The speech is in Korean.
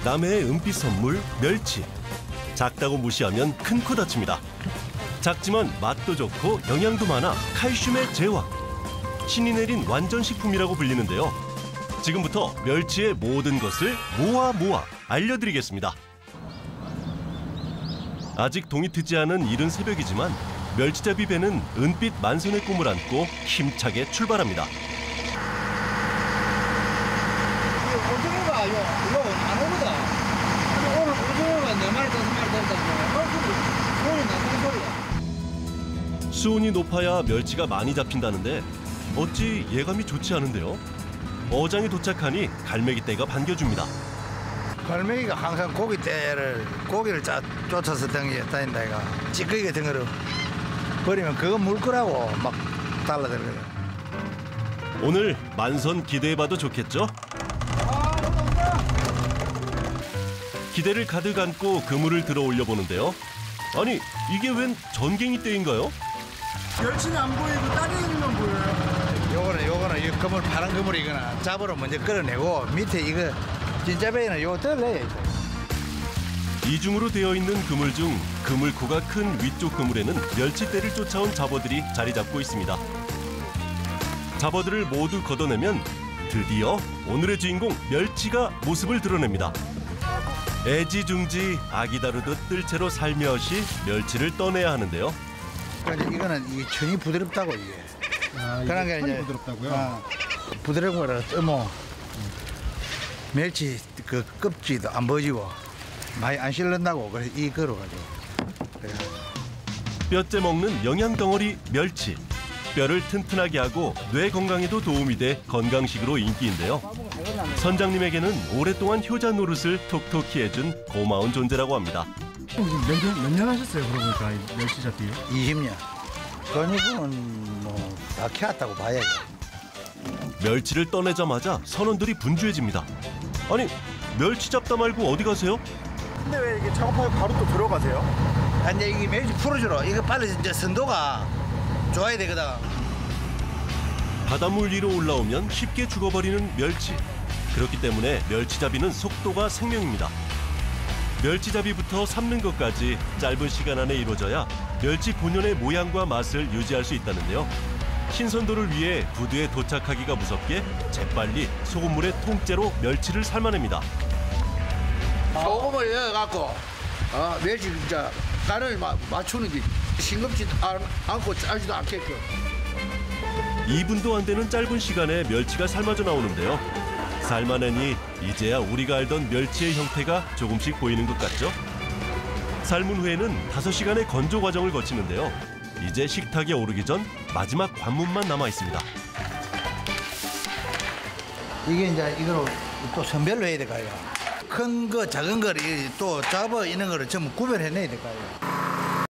남해의 은빛 선물 멸치. 작다고 무시하면 큰 코 다칩니다. 작지만 맛도 좋고 영양도 많아 칼슘의 제왕. 신이 내린 완전 식품이라고 불리는데요. 지금부터 멸치의 모든 것을 모아 알려드리겠습니다. 아직 동이 트지 않은 이른 새벽이지만 멸치잡이 배는 은빛 만선의 꿈을 안고 힘차게 출발합니다. 오징어가 이거 안 오거든. 오늘 오징어가 4마리, 5마리 된다는 소리 나는 소리야. 수온이 높아야 멸치가 많이 잡힌다는데 어찌 예감이 좋지 않은데요. 어장에 도착하니 갈매기 떼가 반겨줍니다. 갈매기가 항상 고기를 쫓아서 다닌다 이가 찌끄기가 등으로 버리면 그거 물 거라고 막 달라들어요. 오늘 만선 기대해봐도 좋겠죠? 기대를 가득 안고 그물을 들어 올려보는데요. 아니, 이게 웬 전갱이 떼인가요? 멸치는 안 보이고 따개비만 보여요. 요거는 이 그물 파란 그물이거나 잡으러 먼저 끌어내고 밑에 이거 진짜 배는 요거 덜래. 이중으로 되어 있는 그물 중 그물코가 큰 위쪽 그물에는 멸치떼를 쫓아온 잡어들이 자리 잡고 있습니다. 잡어들을 모두 걷어내면 드디어 오늘의 주인공 멸치가 모습을 드러냅니다. 애지중지 아기 다루듯 뜰채로 살며시 멸치를 떠내야 하는데요. 그러니까 이거는 이 천이 부드럽다고 이게. 그런 게 이제 부드럽다고요? 부드러운 거라 뜨모. 멸치 그 껍질도 안 벗지고 많이 안 실른다고 그래서 이 거로 가지고. 뼈째 먹는 영양 덩어리 멸치. 뼈를 튼튼하게 하고 뇌 건강에도 도움이 돼 건강식으로 인기인데요. 선장님에게는 오랫동안 효자 노릇을 톡톡히 해준 고마운 존재라고 합니다. 몇 년 하셨어요, 그러고 보니까 멸치 잡기요? 20년. 전입은 뭐다 키웠다고 봐야지. 멸치를 떠내자마자 선원들이 분주해집니다. 아니, 멸치 잡다 말고 어디 가세요? 근데 왜 이게 작업하고 바로 또 들어가세요? 이제 이게 멸치 풀어주러 이거 빨리 이제 선도가 좋아야 되거든. 바닷물 위로 올라오면 쉽게 죽어버리는 멸치. 그렇기 때문에 멸치잡이는 속도가 생명입니다. 멸치잡이부터 삶는 것까지 짧은 시간 안에 이루어져야 멸치 본연의 모양과 맛을 유지할 수 있다는데요. 신선도를 위해 부두에 도착하기가 무섭게 재빨리 소금물에 통째로 멸치를 삶아냅니다. 소금을 넣어갖고 멸치 진짜 간을 맞추는 게 싱겁지도 않고 짜지도 않게끔. 2분도 안 되는 짧은 시간에 멸치가 삶아져 나오는데요. 삶아내니 이제야 우리가 알던 멸치의 형태가 조금씩 보이는 것 같죠? 삶은 후에는 5시간의 건조 과정을 거치는데요. 이제 식탁에 오르기 전 마지막 관문만 남아 있습니다. 이게 이제 이거로 또 선별로 해야 될까요? 큰 거, 작은 거를 또 잡아 있는 거를 전부 구별해내야 될까요?